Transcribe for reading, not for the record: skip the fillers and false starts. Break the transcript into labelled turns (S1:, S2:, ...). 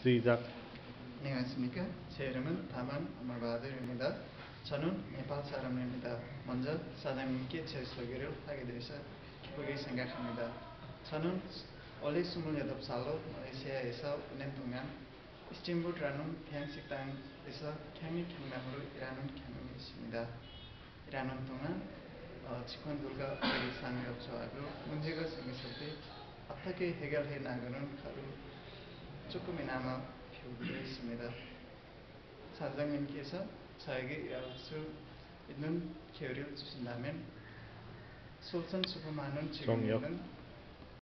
S1: 시작.
S2: 안녕하십니까. 제 이름은 다만 아말바들입니다. 저는 네팔 사람입니다. 먼저 사장님께 제 소개를 하게 되어서 기쁘게 생각합니다. 저는 원래 28살로 말레이시아에서 5년 동안 스팀봇이라는 대형 식당에서 경리경감으로 일하는 경험이 있습니다. 일하는 동안 직원들과 의사상을 협조하고 문제가 생겼을 때 어떻게 해결해 나가는가를 조금이나마 배우기로 했습니다. 사장님께서 저에게 일할 수 있는 기회를 주신다면 솔선수범하는 지금 있는